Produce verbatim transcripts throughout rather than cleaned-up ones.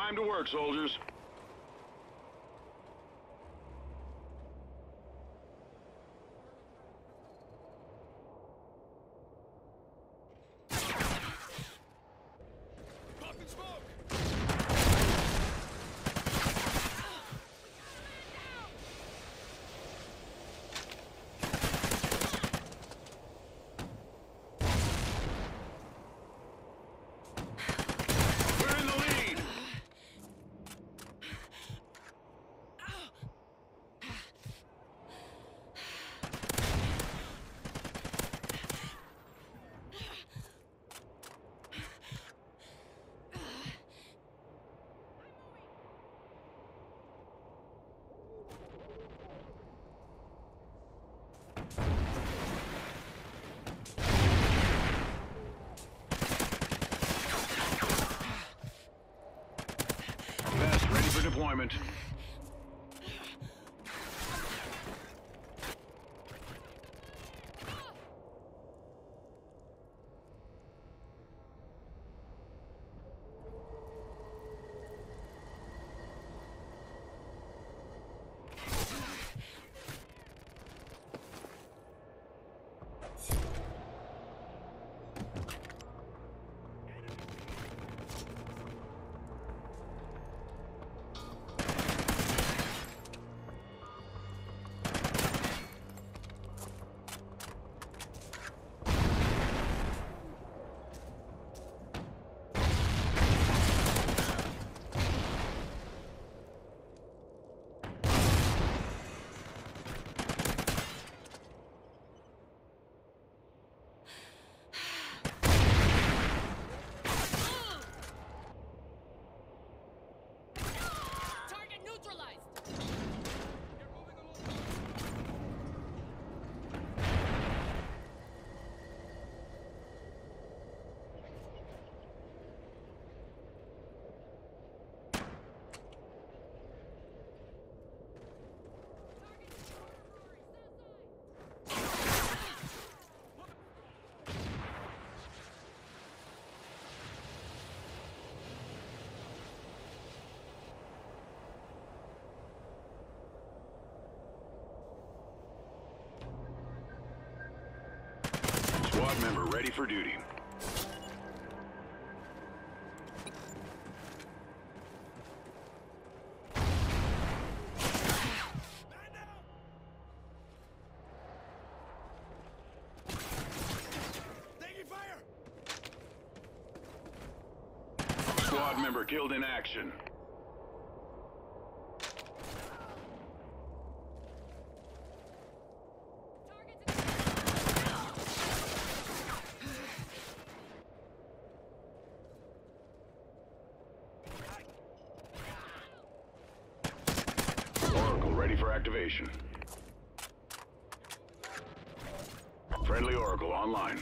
Time to work, soldiers. Popping smoke! We're in the lead. Vest ready for deployment. Target neutralized! You're moving along. Squad member ready for duty. Man down! Taking fire! Squad member killed in action. Oracle ready for activation. Friendly Oracle online.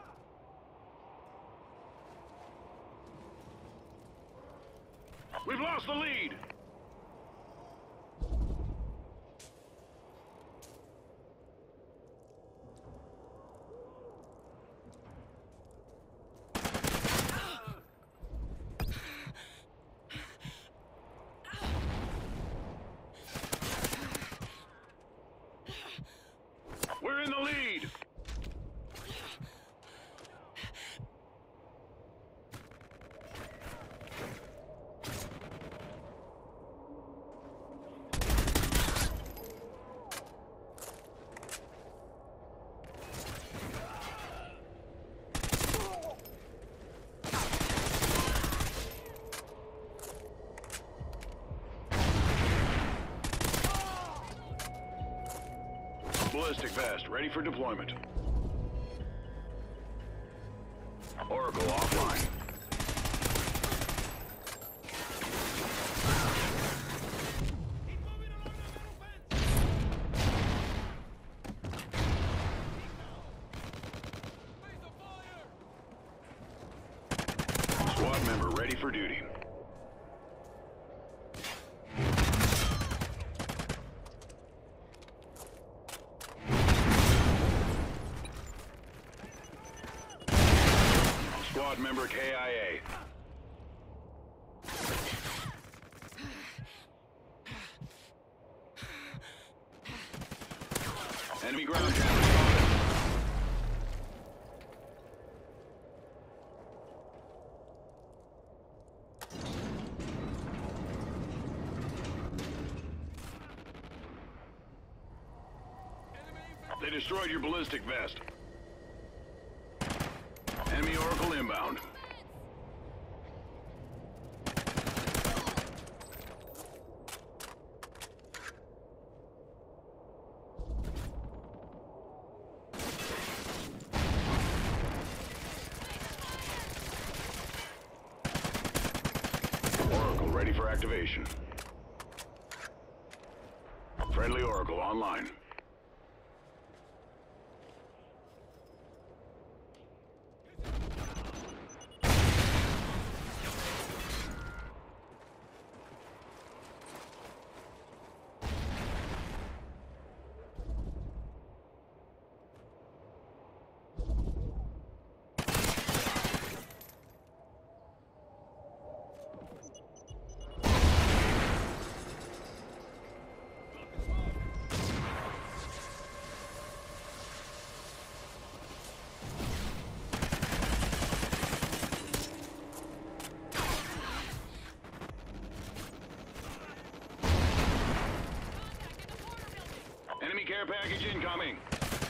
We've lost the lead! We're in the lead! Ballistic vest ready for deployment. Oracle offline. Keep moving along the middle fence! Face the fire! Squad member ready for duty. Squad member K I A. Enemy ground traffic spotted. They destroyed your ballistic vest. Enemy Oracle inbound. Oracle ready for activation. Friendly Oracle online. Enemy care package incoming.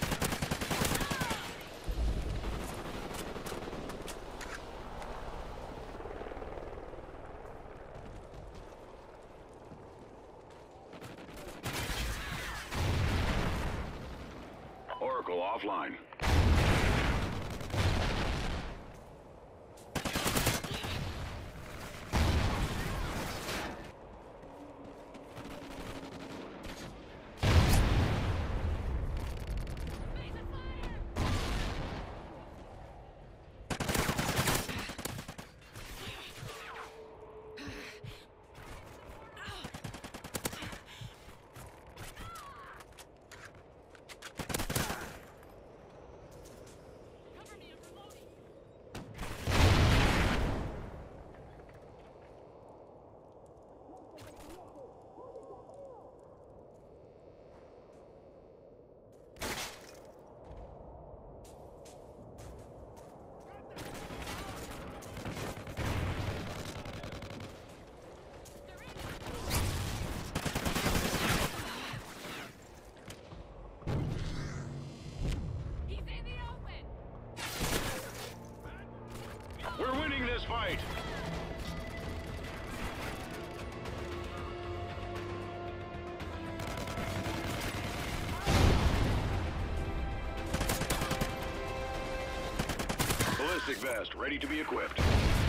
Oracle offline. We're winning this fight! Ballistic vest ready to be equipped.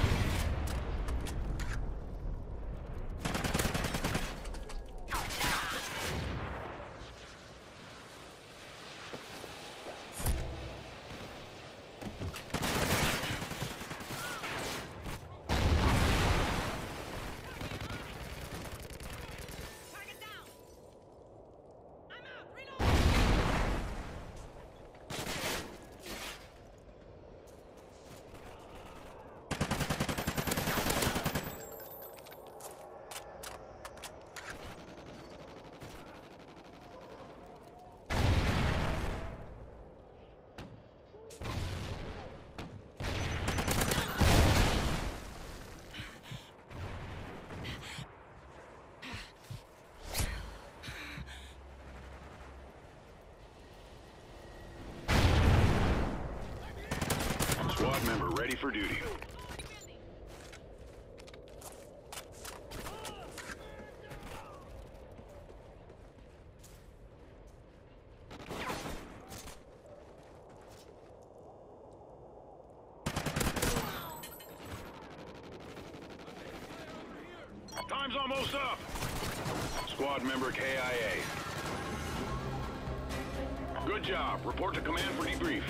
Squad member ready for duty. Time's almost up. Squad member K I A. Good job. Report to command for debrief.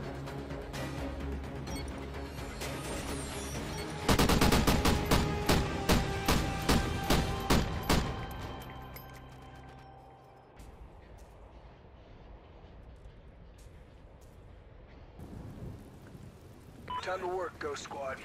Time to work, Ghost Squad.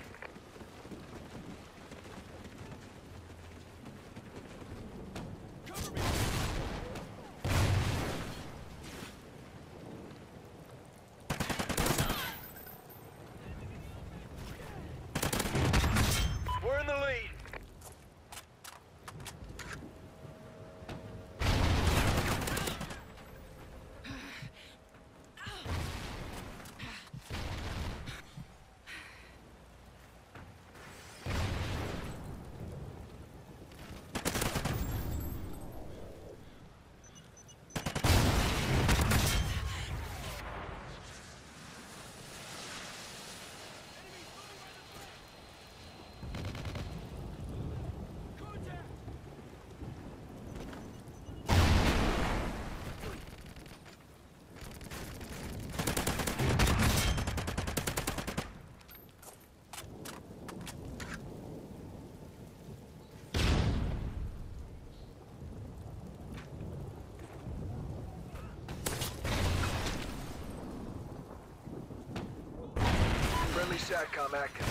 SATCOM active.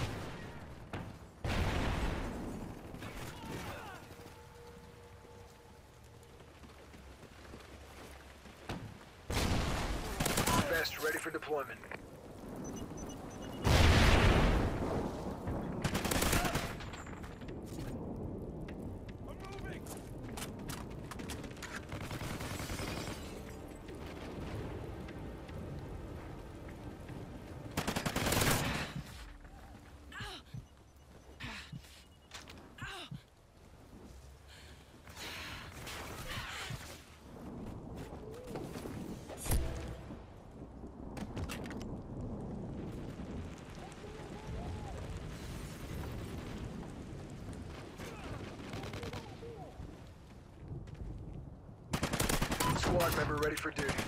Best ready for deployment. I'm moving! Squad member ready for duty.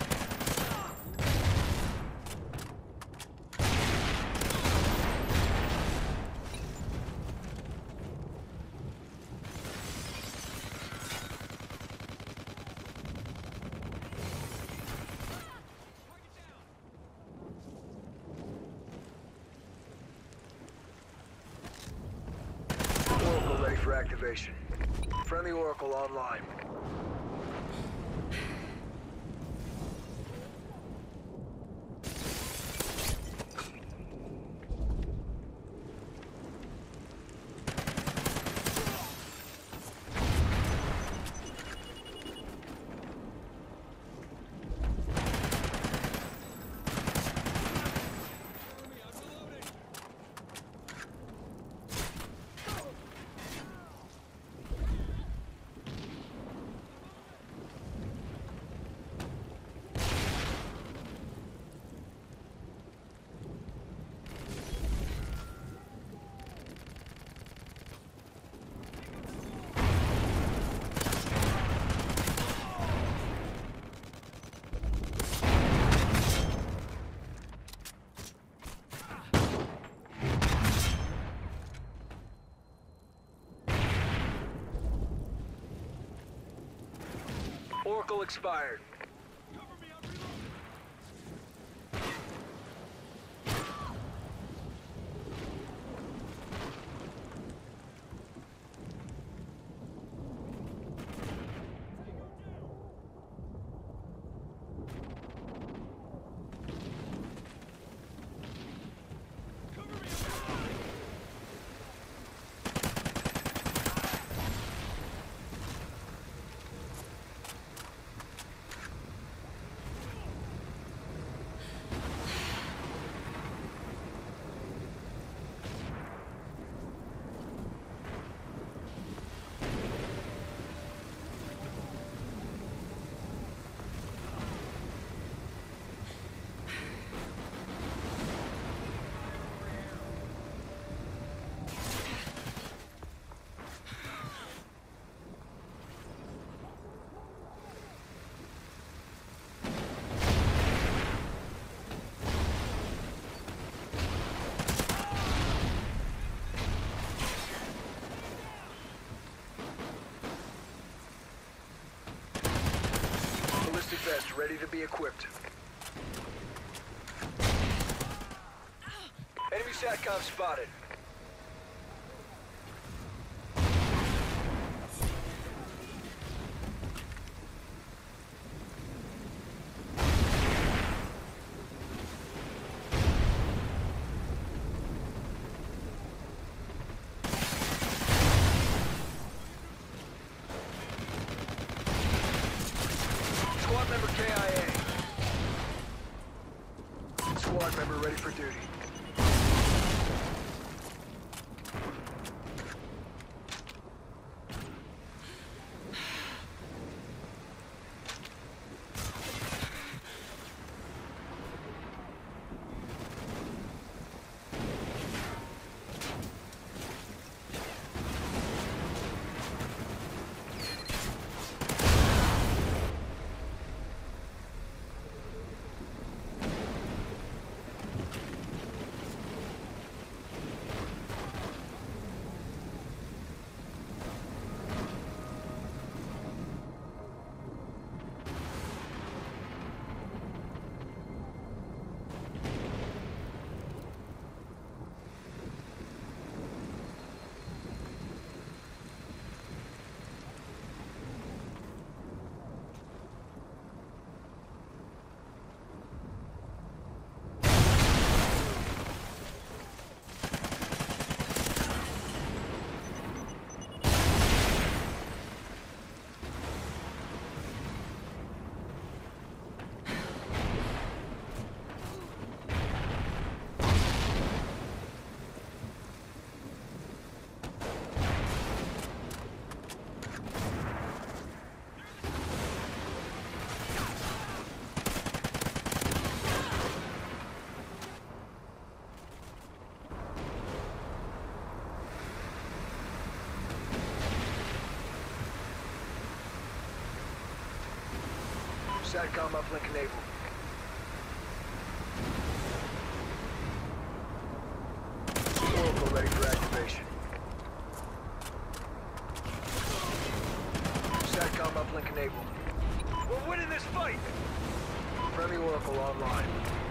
Oracle ready for activation. Friendly Oracle online. Oracle expired. Cover me, I'm reloading! Cover me, I'm reloading! Ballistic vest ready to be equipped. Enemy SATCOM spotted. Squad member K I A. Squad member ready for duty. SATCOM uplink enabled. Oracle ready for activation. SATCOM uplink enabled. We're winning this fight! Friendly Oracle online.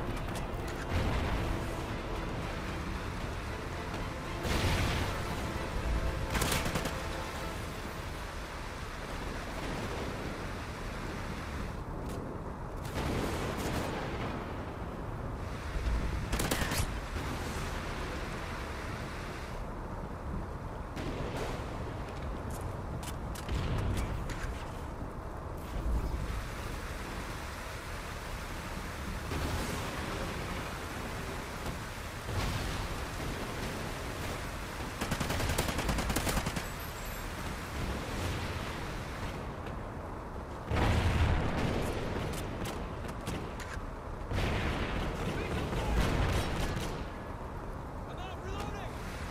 I'm out reloading!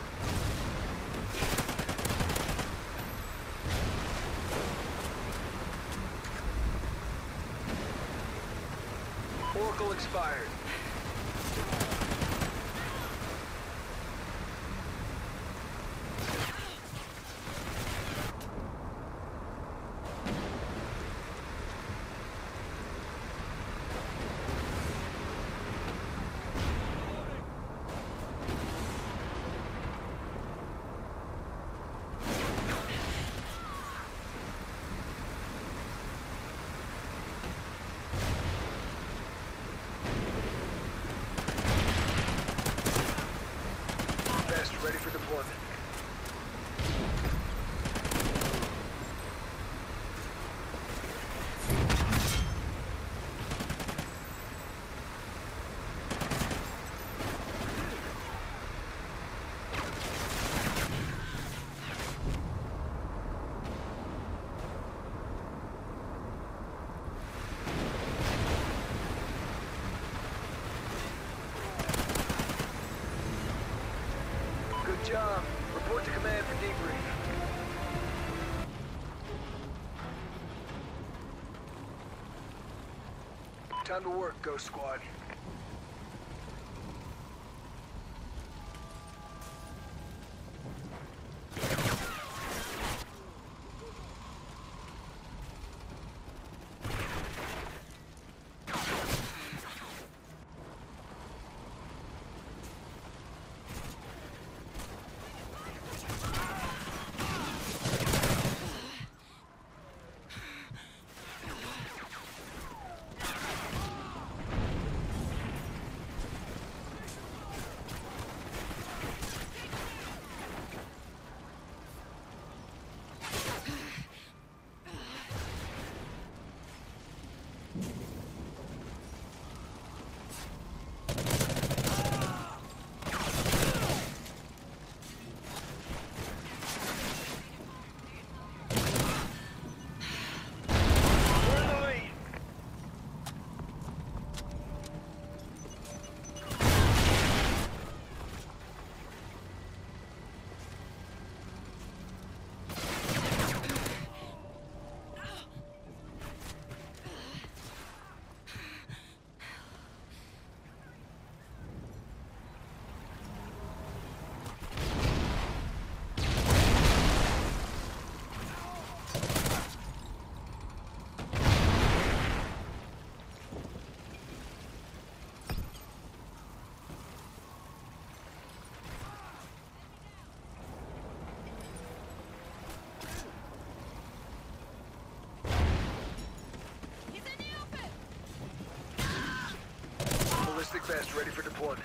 Oracle expired. Best ready for deployment. Good job. Report to command for debrief. Time to work, Ghost Squad. We're in the lead. He's in the open! Ballistic vest ready for deployment.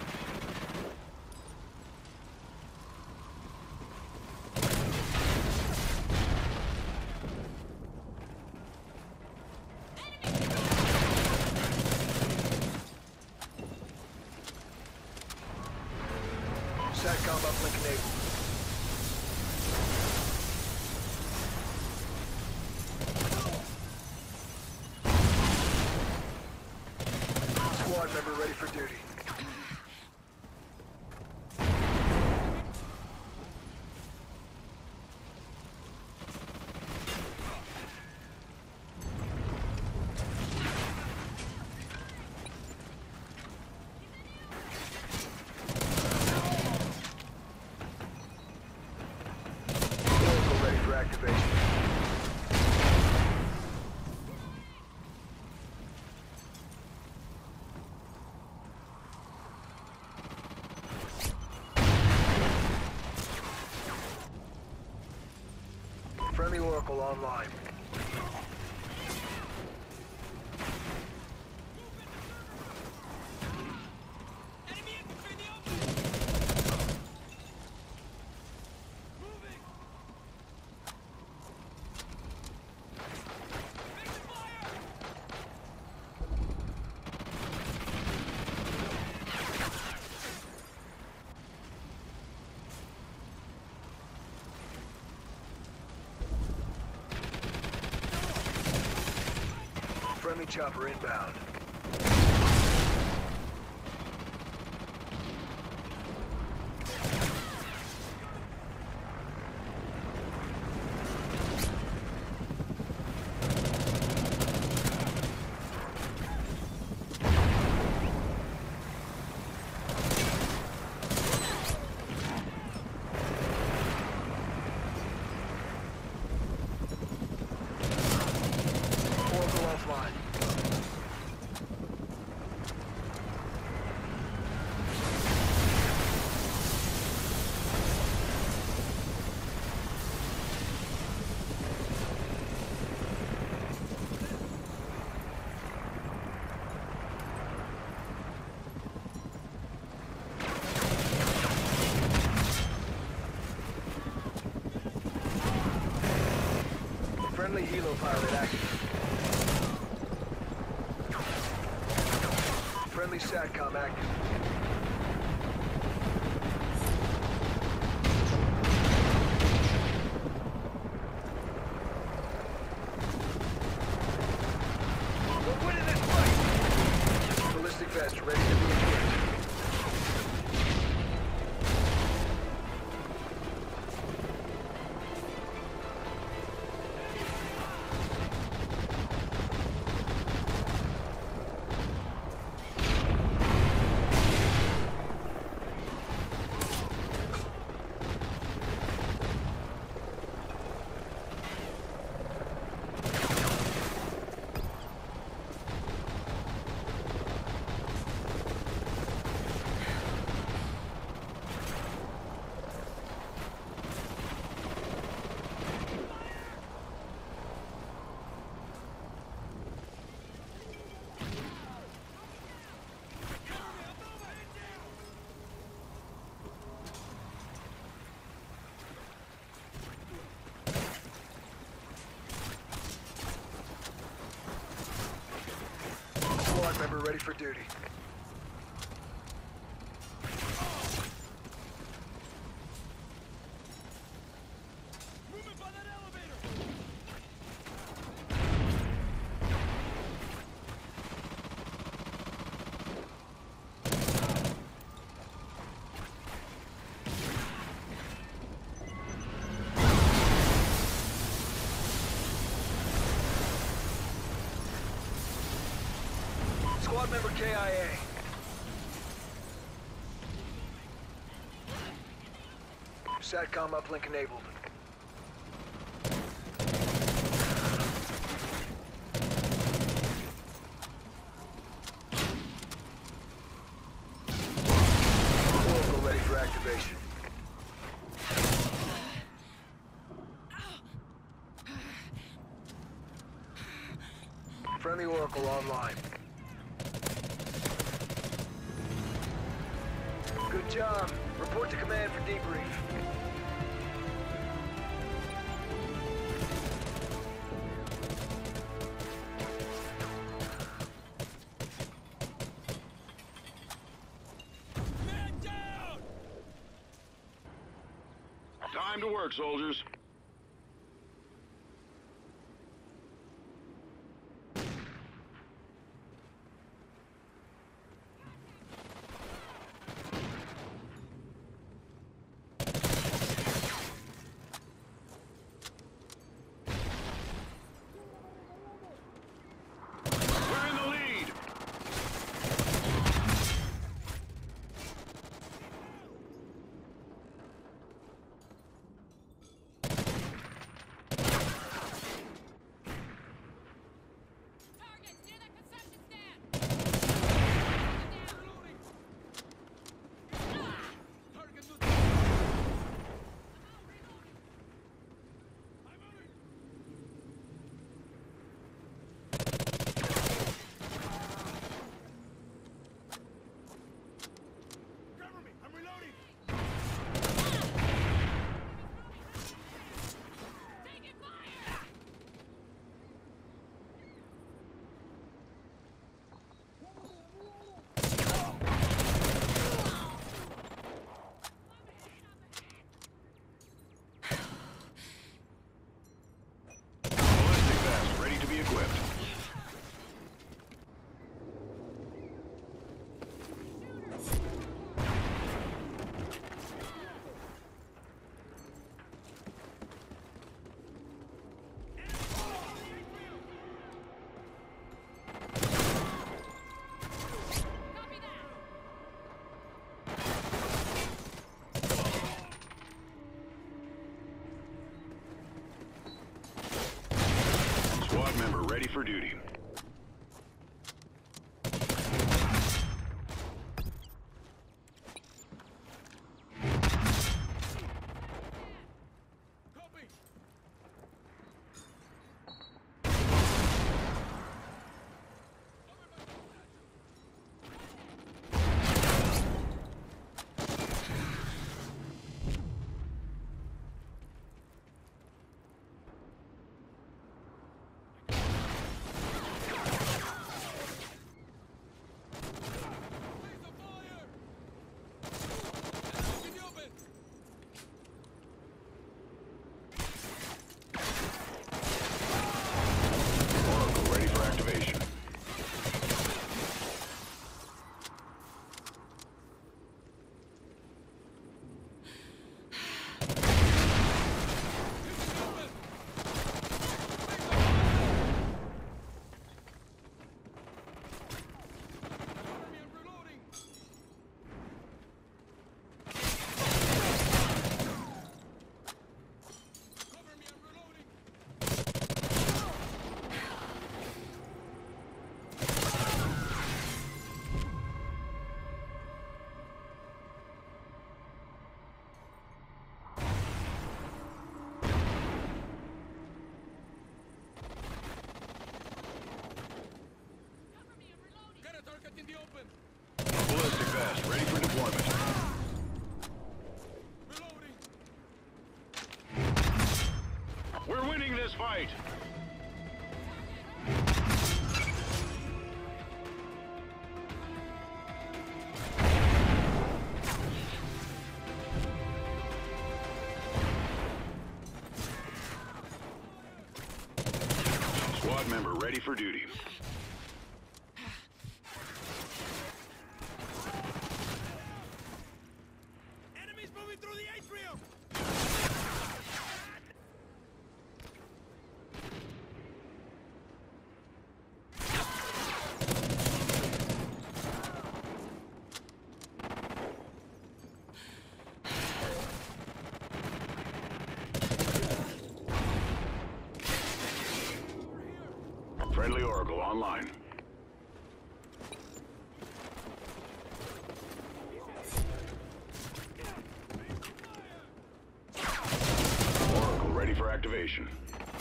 SATCOM uplink enabled. Squad member ready for duty. activation. Friendly Oracle online. Enemy infantry in the open! Moving! Taking fire! Friendly chopper inbound. Oracle offline. Friendly helo pilot active. Friendly SATCOM active. We're winning this fight! Ballistic vest ready to be equipped. Squad member ready for duty. Movement by that elevator! Squad member K I A. SATCOM uplink enabled. Oracle ready for activation. Friendly Oracle online. Good job. Report to command for debrief. Man down! Time to work, soldiers. We're in the lead. for duty. Copy. Place the fire. Enemies in the open. Oracle ready for activation. Cover me, I'm reloading. Cover me, I'm reloading. Got a target in the open. Ballistic vest ready for deployment. Reloading. We're winning this fight. Squad member ready for duty. Enemies moving through the atrium. Friendly Oracle online. Oracle ready for activation.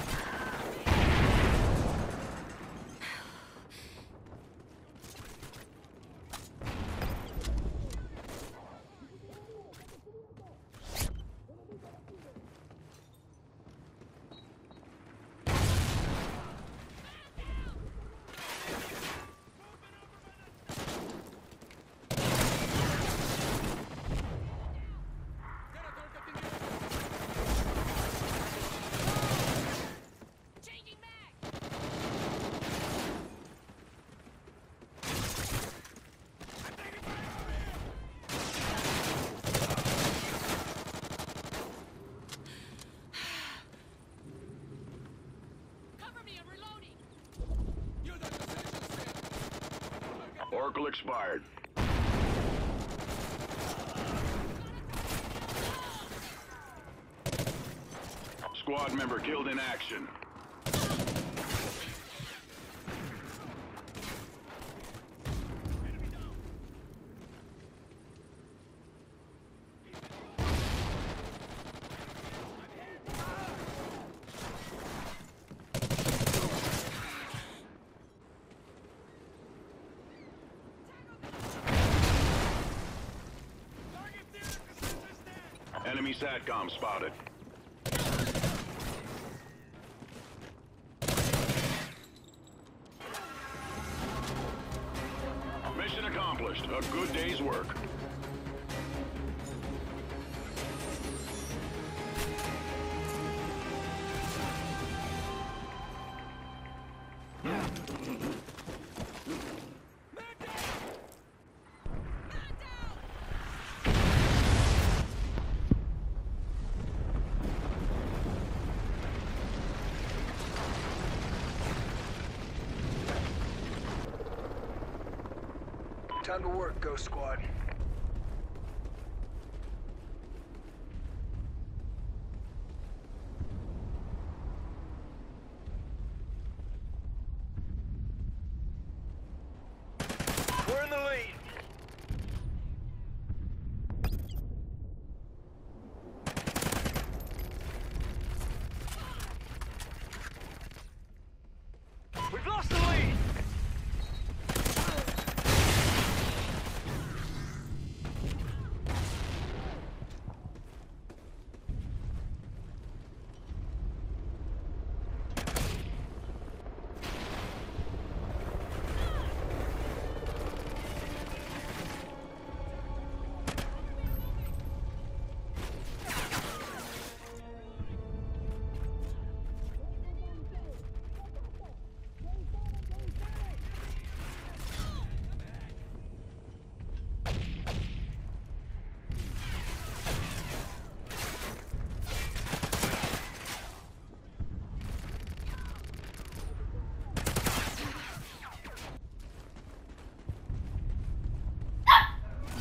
Got a target in the open. Changing mag! I'm taking fire over here. Cover me, I'm reloading! Use that position set. Target Oracle expired. Squad member killed in action. enemy down. Target there, position stand. Enemy SATCOM spotted. Mission accomplished. A good day's work. Time to work, Ghost Squad.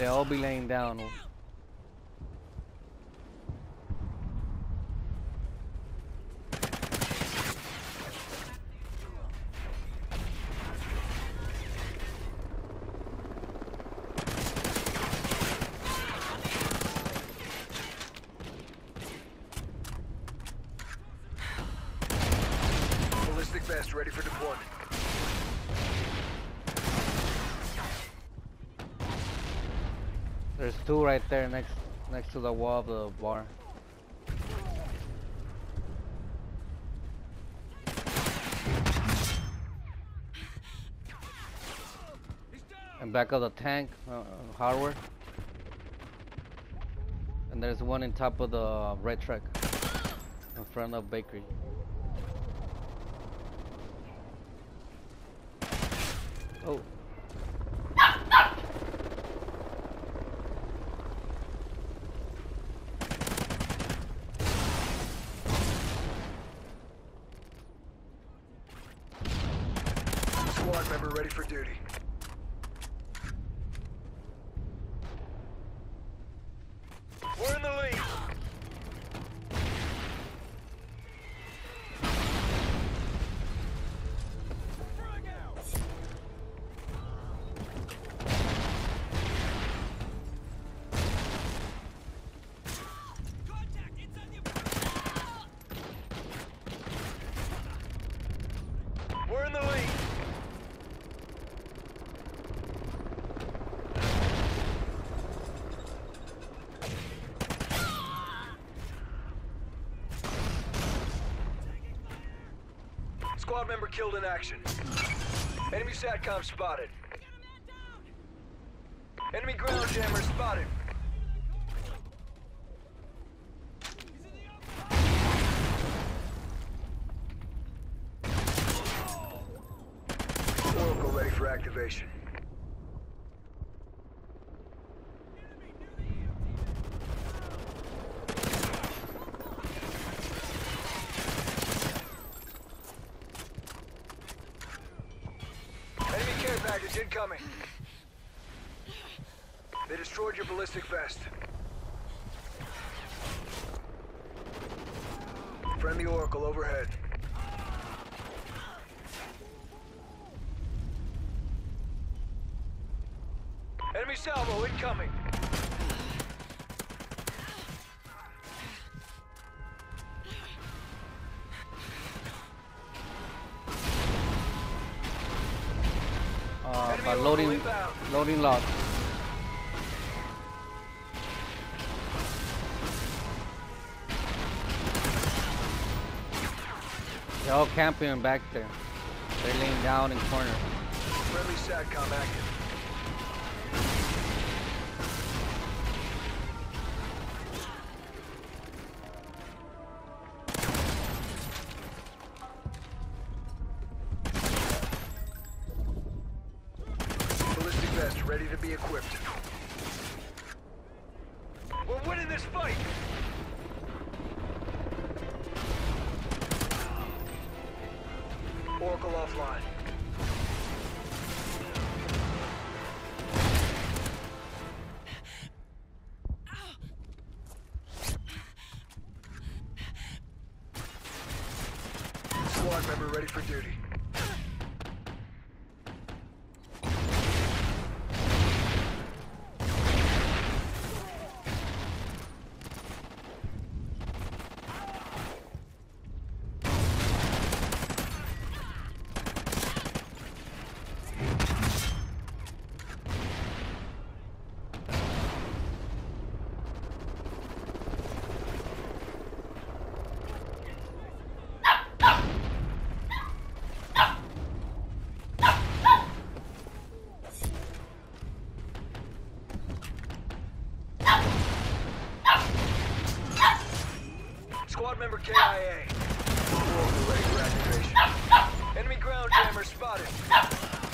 they all be laying down. Ballistic vest ready for deployment. There's two right there next next to the wall of the bar. And back of the tank, uh, hardware. And there's one in top of the red truck in front of bakery. Oh. Squad member ready for duty. We're in the lead. Frag out! Contact inside the We're in the lead. Squad member killed in action. Enemy SATCOM spotted. Enemy ground jammer spotted. Oracle ready for activation. Enemy care package incoming. They destroyed your ballistic vest. Friendly Oracle overhead. Enemy salvo incoming. Uh, Enemy but Oracle loading, inbound. loading lock. They're all camping back there. They're laying down in corner. Friendly SATCOM active. Ballistic vest ready to be equipped. We're winning this fight! Oracle offline. Squad member ready for duty. Squad member K I A. Oracle ready for activation. Enemy ground jammer spotted.